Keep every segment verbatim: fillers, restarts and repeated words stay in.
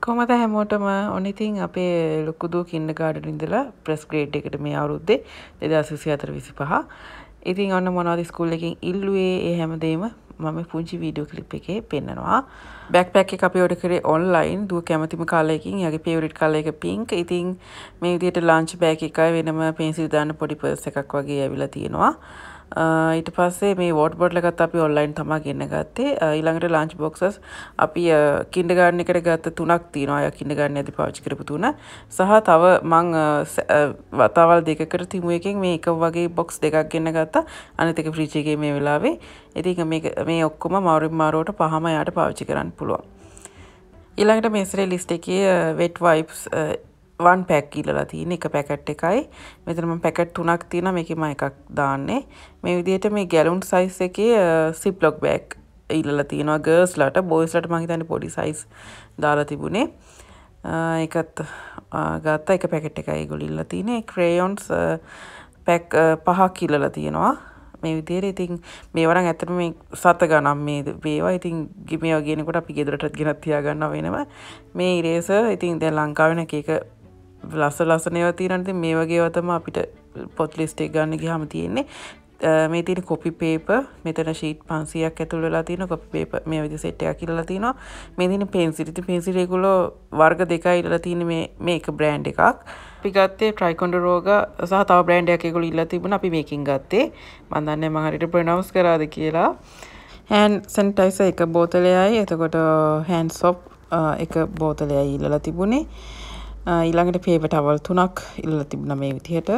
කොහමද හැමෝටම ඔන්න ඉතින් අපේ ලොකු දූ කින්ඩර්ගාඩන් ඉඳලා ප්‍රෙස් ග්‍රේඩ් එකට මේ අවුරුද්දේ දෙදාස් විසි හතර විසිපහ. ඉතින් ඔන්න මොනවද ස්කූල් එකෙන් ඉල්ලුවේ ඒ හැමදේම මම පුංචි වීඩියෝ ක්ලිප් එකේ පෙන්නනවා. බෑක්පැක් එක අපි ඕඩර් කරේ ඔන්ලයින්. දූ කැමතිම කලර් එකකින් එයාගේ ෆේවරිට් කලර් එක පින්ක්. ඉතින් මේ විදිහට ලන්ච් බෑග් එකයි වෙනම පෙන්සිල් දාන්න පොඩි පර්ස් එකක් වගේ ඇවිල්ලා තියෙනවා. ඊට පස්සේ මේ වෝටර් බොටල් එකත් අපි ඔන්ලයින් තමයි ගෙන්න ගත්තේ. ඊළඟට ලන්ච් බොක්සස් අපි කින්ඩර්ගාඩන් එකට ගත්ත තුනක් තියෙනවා. අය කින්ඩර්ගාඩන් එකදී පාවිච්චි කරපු තුන. සහ තව මං වතාවල් දෙකකට තිමු එකෙන් මේ එක වගේ බොක්ස් දෙකක් ගෙන්න ගත්තා. අනිත් එක ෆ්‍රිජ් එකේ මේ වෙලාවේ. ඉතින් මේක මේ ඔක්කොම මාරුවෙන් මාරුවට පහම යාට පාවිච්චි කරන්න පුළුවන්. ඊළඟට මේ ඉස්සරේ ලිස්ට් එකේ වෙට් වයිප්ස් වන් පැක් ඉල්ලලා තියෙන එක පැකට් එකයි. මෙතන මම පැකට් තුනක් තියෙනවා. මේකේ මම එකක් දාන්නේ. මේ විදිහට මේ ගැලුන් සයිස් එකේ සිප්ලොක් බෑග් ඉල්ලලා තියෙනවා ගර්ල්ස්ලාට. බොයිස්ලාට මම හිතන්නේ පොඩි සයිස් දාලා තිබුණේ. ඒකත් ගත්තා. එක පැකට් එකයි ඒගොල්ලෝ ඉල්ලලා තියෙන්නේ. ක්‍රේයොන්ස් පැක් පහක් ඉල්ලලා තියෙනවා. මේ විදිහට ඉතින් මේවරන් ඇත්තටම මේ සත ගණන් මේ වේවා. ඉතින් මේවා ගේනකොට අපි ගෙදරටත් ගෙනත් තියා ගන්නවා වෙනම. මේ ඉරේසර් ඉතින් දැන් ලංකාවේ නැක එක ලස්ස ලස්සන ඒවා තියෙනවා. ඉතින් මේ වගේ ඒවා තමයි අපිට පොත් ලිස්ට් එක ගන්න ගියාම තියෙන්නේ. මේ තියෙන කොපි පේපර් මෙතන ෂීට් පන්සීයක් ඇතුල් වෙලා තියෙනවා. කොපි පේපර් මේ විදිහ සෙට් එකක් ඉල්ලලා තියෙනවා. මේ තියෙන පෙන්සිල්. ඉතින් පෙන්සිල් ඒගොල්ලෝ වර්ග දෙකයි ඉල්ලලා තියෙන්නේ. මේ මේක බ්‍රෑන්ඩ් එකක්. අපි ගත්තේ ට්‍රයිකොන්ඩරෝගා සහ තව බ්‍රෑන්ඩ් එකක් ඒගොල්ලෝ ඉල්ලලා තිබුණා. අපි මේකෙන් ගත්තේ. මම දන්නේ මම හරියට ප්‍රොනවුන්ස් කරාද කියලා. හෑන්ඩ් සැනිටයිසර් එක බෝතලයයි. එතකොට හෑන්ඩ් සොප් එක බෝතලයයි ඉල්ලලා තිබුණේ. ඊළඟට පේපර් ටවල් තුනක් ඉල්ලලා තිබුණා මේ විදිහට.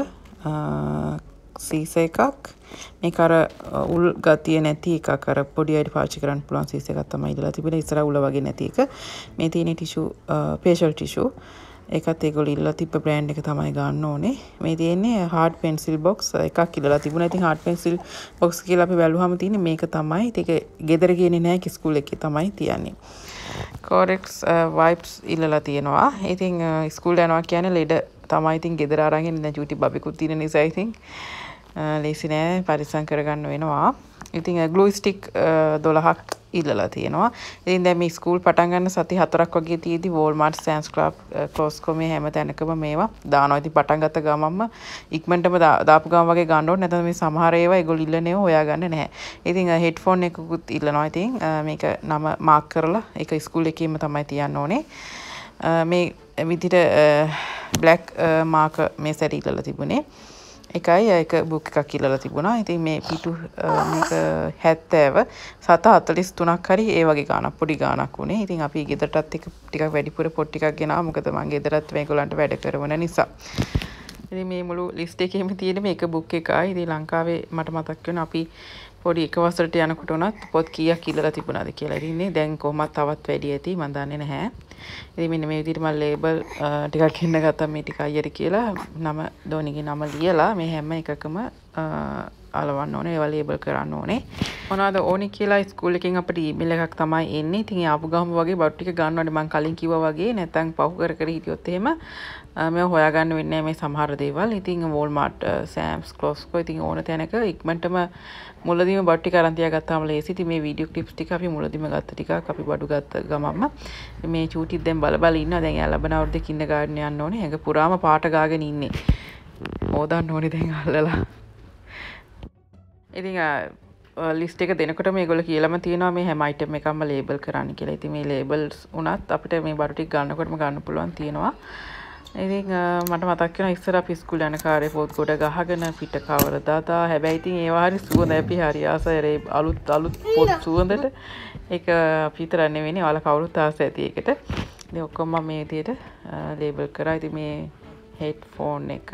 සීස එකක්. මේක අර උල් ගතිය නැති එකක්. අර පොඩි අයට පාවිච්චි කරන්න පුළුවන් සීස එකක් තමයි ඉල්ලලා තිබුණේ. ඉස්සර උල වගේ නැති එක. මේ තියෙන ටිෂු ෆේෂල් ටිෂු. ඒකත් ඒගොල්ලෝ ඉල්ලලා තිබ්බ බ්‍රෑන්ඩ් එක තමයි ගන්න ඕනේ. මේ තියෙන්නේ හાર્ඩ් පෙන්සිල් බොක්ස් එකක් ඉල්ලලා තිබුණා. ඉතින් හાર્ඩ් පෙන්සිල් බොක්ස් කියලා අපි බැලුවාම තියෙන්නේ මේක තමයි. ඒක ගෙදර ගියනේ නැහැ ස්කූල් එකේ තමයි තියන්නේ. Corex wipes ඉල්ලලා තියෙනවා. ඉතින් ස්කූල් යනවා කියන්නේ ලෙඩ තමයි. ඉතින් ගෙදර අරන් එන්නේ දැන් චූටි බබෙකුත් තියෙන නිසා ඉතින් ලේසි නෑ පරිස්සම් කරගන්න වෙනවා. ඉතින් ග්ලූ ස්ටික් දොළහක් ඉල්ලලා තියෙනවා. ඉතින් දැන් මේ ස්කූල් පටන් ගන්න සති හතරක් වගේ තියේදී Walmart, Sam's Club, Costco මේ හැම තැනකම මේවා දානවා. ඉතින් පටන් ගත්ත ගමන්ම ඉක්මනටම දාපු ගමන් වගේ ගන්න ඕනේ. නැත්නම් මේ සමහර ඒවා ඒගොල්ලෝ ඉල්ලන ඒවා හොයාගන්න නැහැ. ඉතින් හෙඩ්ෆෝන් එකකුත් ඉල්ලනවා. ඉතින් මේක නම මාක් කරලා ඒක ස්කූල් එකේම තමයි තියන්න ඕනේ. මේ විදිහට බ්ලැක් මාකර් මේ සැරේ ඉල්ලලා තිබුණේ. එකයි එක බුක් එකක් ඉල්ලලා තිබුණා. ඉතින් මේ පිටු මේක හැත්තෑව සත හතළිස් තුනක් හරි ඒ වගේ ගාණක් පොඩි ගාණක් උනේ. ඉතින් අපි ගෙදරටත් එක ටිකක් වැඩිපුර පොත් ටිකක් ගෙනාවා. මොකද මම ගෙදරත් මේගොල්ලන්ට වැඩ කරවන නිසා. ඉතින් මේ මුළු ලිස්ට් එකේම තියෙන මේක බුක් එකයි. ඉතින් ලංකාවේ මට මතක් වෙනවා අපි පොඩි එක වසරට යනකොට උනත් පොත් කීයක් ඉල්ලලා තිබුණාද කියලා. ඉතින් දැන් කොහොමත් තවත් වැඩි ඇති මම දන්නේ නැහැ. ඉතින් මෙන්න මේ විදිහට මම ලේබල් ටිකක් හෙන්න ගත්තා මේ ටික අයියට කියලා. නම දෝනිගේ නම ලියලා මේ හැම එකකම අලවන්න ඕනේ. ඒවා ලේබල් කරන්න ඕනේ. මොනවද ඕනි කියලා ස්කූල් එකෙන් අපිට ඊමේල් එකක් තමයි එන්නේ. ඉතින් ආපු ගාම වගේ බඩු ටික ගන්න ඕනේ. මම කලින් කිව්වා වගේ නැත්නම් පහු කර කර හිටියොත් එහෙම මේව හොයාගන්න වෙන්නේ මේ සමහර දේවල්. ඉතින් Walmart, Sam's, Costco ඉතින් ඕන තැනක ඉක්මනටම මුලදීම බඩු ටික අරන් තියාගත්තාම ලේසි. ඉතින් මේ වීඩියෝ ක්ලිප්ස් ටික අපි මුලදීම ගත්ත ටිකක් අපි බඩු ගත්ත ගමම්ම මේ චූටිත් දැන් බල බල ඉන්නවා. දැන් එයා ලබන අවුරුද්දේ කින්ඩර්ගාඩන් යන්න ඕනේ. ඒක පුරාම පාට ගාගෙන ඉන්නේ. හොදන්න ඕනේ දැන් අල්ලලා. ඉතින් ලිස්ට් එක දෙනකොට මේගොල්ලෝ කියලාම තියෙනවා මේ හැම අයිටම් එකක්ම ලේබල් කරන්න කියලා. ඉතින් මේ ලේබල්ස් උනත් අපිට මේ බඩු ටික ගන්නකොටම ගන්න පුළුවන් තියෙනවා. ඉතින් මට මතක් වෙනවා ඉස්සර අපි ස්කූල් යන කාලේ පොත් කොට ගහගෙන පිට කවර දාතා. හැබැයි ඉතින් ඒවා හරි සුවඳ අපි හරි ආසයි අලුත් අලුත් පොත් සුවඳට. ඒක අපි විතර නෙවෙයි ඔයාලා කවුරුත් ආස ඇති ඒකට. ඉතින් ඔක්කොම මම මේ විදිහට ලේබල් කරා. ඉතින් මේ හෙඩ්ෆෝන් එක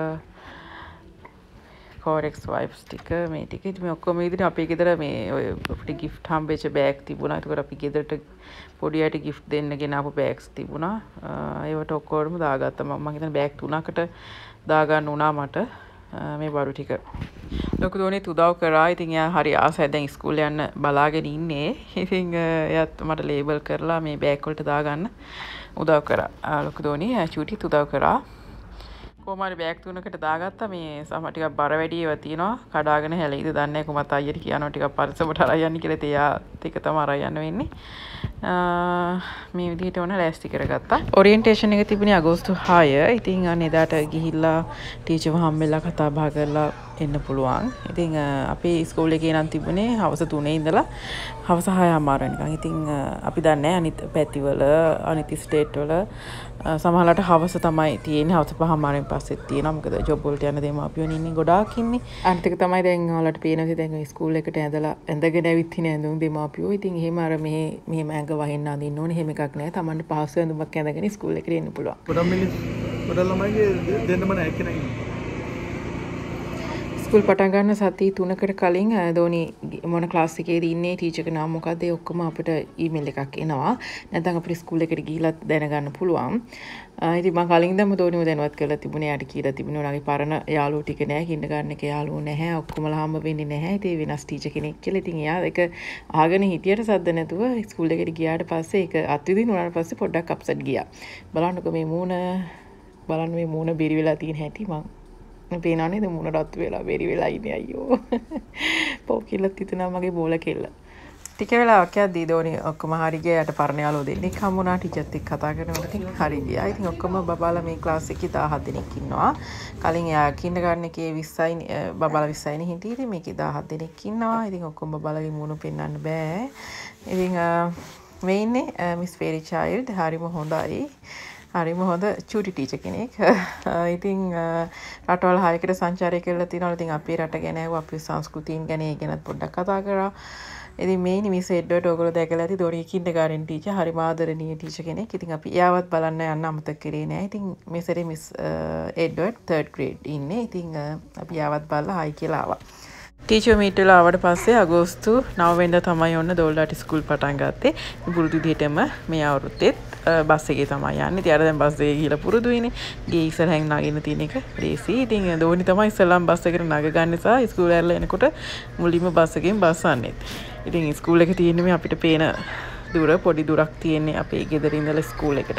Corex wipes ටික මේ ටික ඉතින් මේ ඔක්කොම විදිහට අපේ ගෙදර මේ ඔය අපිට gift හම්බෙච්ච බෑග් තිබුණා. ඒකට අපි ගෙදරට පොඩි අයට gift දෙන්න ගෙනාවු බෑග්ස් තිබුණා. ඒවට ඔක්කොම දාගත්තා. මම හිතන්නේ බෑග් තුනකට දාගන්න උනා මට මේ බඩු ටික. ලොකු දෝනිත් උදව් කරා. ඉතින් එයා හරි ආසයි දැන් ස්කූල් යන්න බලාගෙන ඉන්නේ. ඉතින් එයාත් මට ලේබල් කරලා මේ බෑග් වලට දාගන්න උදව් කරා. ලොකු දෝනි චූටිත් උදව් කරා. කොහමරි බෑග් තුනකට දාගත්තා මේ සම ටිකක් බර වැඩි ඒවා තියෙනවා කඩාගෙන හැලෙයිද දන්නේ නැහැ කොහමත් අයියට කියනවා ටිකක් පරිස්සමට අරන් යන්න කියලා තියා ටික තමයි අරන් යන්න වෙන්නේ මේ විදිහට ඕන ලෑස්ති කරගත්තා ඔරියන්ටේෂන් එක තිබුණේ අගෝස්තු හය ඉතින් අන්න එදාට ගිහිල්ලා ටීචර්ව හම්බෙලා කතා බහ කරලා එන්න පුළුවන් ඉතින් අපේ ඉස්කෝලේ එකේ නම් තිබුණේ හවස තුනේ ඉඳලා හවස හය හමාර වෙනකන් ඉතින් අපි දන්නේ අනිත් පැතිවල අනිත් ස්ටේට් වල සමහරවිට හවස තමයි තියෙන්නේ හවස පහ හමාරෙන් පස්සෙත් තියෙනවා මොකද ජොබ් වලට යන දෙමාපියෝ ඉන්නේ ගොඩාක් ඉන්නේ අනිත් එක තමයි දැන් ඔයාලට පේනවා දැන් ඉස්කෝල එකට ඇඳලා ඇඳගෙන ඇවිත් ඉන්නේ ඇඳුම් දෙමාපියෝ ඉතින් එහෙම අර මෙහෙ මෙහෙම ඇඟ වහින්න අඳින්න ඕනේ එහෙම එකක් නැහැ Tamanට පහසු ඇඳුමක් ඇඳගෙන ඉස්කෝල එකට එන්න පුළුවන් ගොඩක් මිනිස් ගොඩක් ළමයිගේ දෙන්නම නැහැ කෙනෙක් ස්කූල් පටන් ගන්න සති තුනකට කලින් දෝනි මොන ක්ලාස් එකේදී ඉන්නේ ටීචර් එක නම මොකද්ද ඒ ඔක්කොම අපිට ඊමේල් එකක් එනවා නැත්නම් අපිට ස්කූල් එකට ගිහිල්ලා දැනගන්න පුළුවන් ඉතින් මම කලින් ඉඳන්ම දෝනිව දැනුවත් කරලා තිබුණේ යාට කියලා තිබුණේ ඔයාගේ පරණ යාළුවෝ ටික නැහැ කින්ඩර්ගාර්ටන් එකේ යාළුවෝ නැහැ ඔක්කොමලා හම්බ වෙන්නේ නැහැ ඉතින් වෙනස් ටීචර් කෙනෙක් කියලා ඉතින් එයා ඒක අහගෙන හිටියට සද්ද නැතුව ස්කූල් එකට ගියාට පස්සේ ඒක අත්විඳින්න උනාට පස්සේ පොඩ්ඩක් අප්සෙට් ගියා බලන්නකෝ මේ මූණ බලන්න මේ මූණ බෙරි වෙලා තියෙන හැටි මම පේනවා නේද මූණ රත් වෙලා බෙරි වෙලා ඉන්නේ අයියෝ පො කිල්ලත් හිතනවා මගේ බෝල කෙල්ල ටික වෙලාවක් යද්දී දෝනි ඔක්කොම හරි ගියා යට පරණ යාළුවෝ දෙන්නෙක් හම්බුණා ටීචර්ත් එක්ක කතා කරනකොට ඉතින් හරි ගියා ඉතින් ඔක්කොම බබාලා මේ ක්ලාස් එකේ දහහත් දෙනෙක් ඉන්නවා කලින් එයා කින්ඩර්ගාර්ටන් එකේ විස්සයි බබාලා විස්සයිනේ හිටියේ ඉතින් මේකේ දහහත් දෙනෙක් ඉන්නවා ඉතින් ඔක්කොම බබාලගේ මූණ පෙන්වන්න බෑ ඉතින් මේ ඉන්නේ මිස් ෆේරි චයිල්ඩ් හරිම හොඳයි හරිම හොඳ චූටි ටීචර් කෙනෙක්. ඉතින් රටවල් හයකට සංචාරය කරලා තිනවා. ඉතින් අපේ රට ගැන අපේ සංස්කෘතීන් ගැන ඒ ගැනත් පොඩ්ඩක් කතා කරා. ඉතින් මේ මිස් එඩ්වර්ඩ් ඔයගොල්ලෝ දැකලා ඇති දොරේ කින්ඩර්ගාර්ටන් ටීචර් හරිම ආදරණීය ටීචර් කෙනෙක්. ඉතින් අපි එයාවත් බලන්න යන්න අමතක කරේ නෑ. ඉතින් මේ සැරේ මිස් එඩ්වර්ඩ් third grade ඉන්නේ. ඉතින් අපි එයාවත් බලලා හයි කියලා ආවා. ටීචර් මීට් වෙලා ආවට පස්සේ අගෝස්තු නව වෙනිදා තමයි ඔන්න දෝල්ලාට ස්කූල් පටන් ගත්තේ. පුරුදු විදිහටම මේ අවුරුද්දෙත් බස් එකේ තමයි යන්නේ. ඉතින් අර දැන් බස් එකේ ගිහලා පුරුදු වෙන්නේ. ගේ ඉස්සරහින් නගින්න තියෙන එක ලේසි. ඉතින් දෝනි තමයි ඉස්සෙල්ලාම බස් එකට නග ගන්න නිසා ස්කූල් ඇරලා එනකොට මුලින්ම බස් එකෙන් බස් යන්නේ. ඉතින් ස්කූල් එක තියෙන්නේ මේ අපිට පේන දුර පොඩි දුරක් තියෙන්නේ අපේ ගෙදර ඉඳලා ස්කූල් එකට.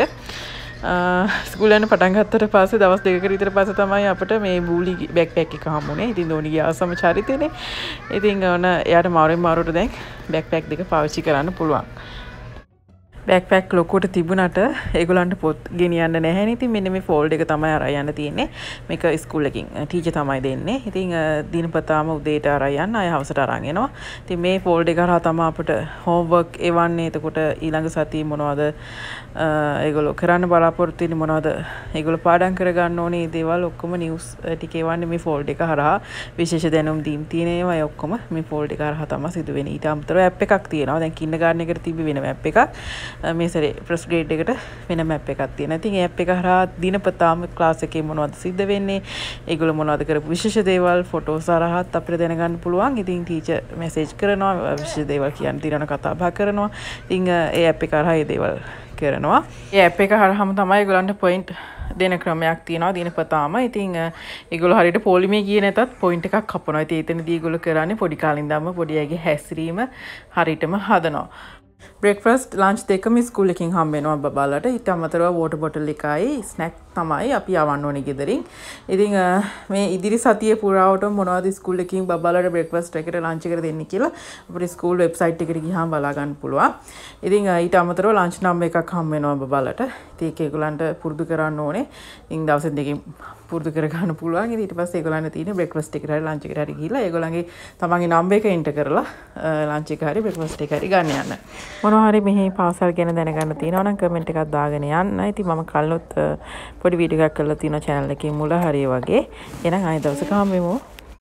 ස්කූල් යන පටන් ගත්තට පස්සේ දවස් දෙකකට විතර පස්සේ තමයි අපිට මේ බූලි බෑග්පැක් එක හම්බුනේ. ඉතින් දෝනිගේ ආසම චරිතේනේ. ඉතින් ඔන්න එයාට මාරුවෙන් මාරුවට දැන් බෑග්පැක් දෙක පාවිච්චි කරන්න පුළුවන්. බෑග්පැක් ලොකුවට තිබුණාට ඒගොල්ලන්ට පොත් ගෙනියන්න නැහැ නේ. ඉතින් මෙන්න මේ ෆෝල්ඩ් එක තමයි අරන් යන්න තියෙන්නේ. මේක ස්කූල් එකකින් ටීචර් තමයි දෙන්නේ. ඉතින් දිනපතාම උදේට අරන් යන්න අය හවසට අරන් එනවා. ඉතින් මේ ෆෝල්ඩ් එක හරහා තමයි අපිට හෝම්වර්ක් එවන්නේ. එතකොට ඊළඟ සතියේ මොනවද ඒගොල්ලෝ කරන්න බලාපොරොත්තු වෙන්නේ මොනවද? ඒගොල්ලෝ පාඩම් කරගන්න ඕනේ මේ දේවල් ඔක්කොම නිවුස් ටික එවන්නේ මේ ෆෝල්ඩ් එක හරහා. විශේෂ දැනුම් දීම් තියෙන ඒවා ඒ ඔක්කොම මේ ෆෝල්ඩ් එක හරහා තමයි සිදු වෙන්නේ. ඊට අමතරව ඇප් එකක් තියෙනවා. දැන් කින්ඩර්ගාර්ටන් එකට තිබ්බ වෙනම ඇප් එකක්. මේ සැරේ ෆස්ට් ග්‍රේඩ් එකට වෙනම ඇප් එකක් තියෙනවා. ඉතින් ඒ ඇප් එක හරහා දිනපතාම ක්ලාස් එකේ මොනවද සිද්ධ වෙන්නේ? ඒගොල්ලෝ මොනවද කරපු විශේෂ දේවල් ෆොටෝස් හරහාත් අපිට දැනගන්න පුළුවන්. ඉතින් ටීචර් මැසේජ් කරනවා විශේෂ දේවල් කියන්න තියෙනවා කතා බහ කරනවා. ඉතින් ඒ ඇප් එක හරහා ඒ දේවල් කරනවා. ඒ ඇප් එක හරහාම තමයි ඒගොල්ලන්ට පොයින්ට් දෙන ක්‍රමයක් තියෙනවා දිනපතාම. ඉතින් ඒගොල්ලෝ හරියට පොලිමේ ගියේ නැතත් පොයින්ට් එකක් කපනවා. ඉතින් එතනදී ඒගොල්ලෝ කරන්නේ පොඩි කාලේ ඉඳන්ම පොඩි අයගේ හැසිරීම හරියටම හදනවා. බ්‍රේක්ෆාස්ට් ලන්ච් දෙකම ස්කූල් එකකින් හම්බ වෙනවා බබාලට. ඊට අමතරව වෝටර් බොටල් එකයි ස්නැක් තමයි අපි යවන්න ඕනේ ගෙදරින්. ඉතින් මේ ඉදිරි සතියේ පුරාවටම මොනවද ස්කූල් එකකින් බබාලට බ්‍රේක්ෆාස්ට් එකට ලන්ච් එකට දෙන්නේ කියලා අපේ ස්කූල් වෙබ්සයිට් එකට ගිහම බලා ගන්න පුළුවන්. ඉතින් ඊට අමතරව ලන්ච් නම් එකක් හම්බ වෙනවා බබාලට. ඉතින් ඒක ඒගොල්ලන්ට පුරුදු කරන්න ඕනේ. ඉතින් දවස් දෙකකින් පුරුදු කර ගන්න පුළුවන්. ඉතින් ඊට පස්සේ ඒගොල්ලන්ට තියෙන බ්‍රේක්ෆාස්ට් එකට හරි ලන්ච් එකට හරි ගිහලා ඒගොල්ලන්ගේ තමන්ගේ නම්බර් එක එන්ටර් කරලා ලන්ච් එක හරි බ්‍රේක්ෆාස්ට් එක හරි ගන්න යන්න. මොනවා හරි මෙහි පාසල් ගැන දැනගන්න තියෙනවා නම් කමෙන්ට් එකක් දාගෙන යන්න. ඉතින් මම කලිනුත් පොඩි වීඩියෝ එකක් කරලා තියෙනවා channel එකේ මුල හරිය වගේ. එහෙනම් ආයෙ දවසක හම්බෙමු.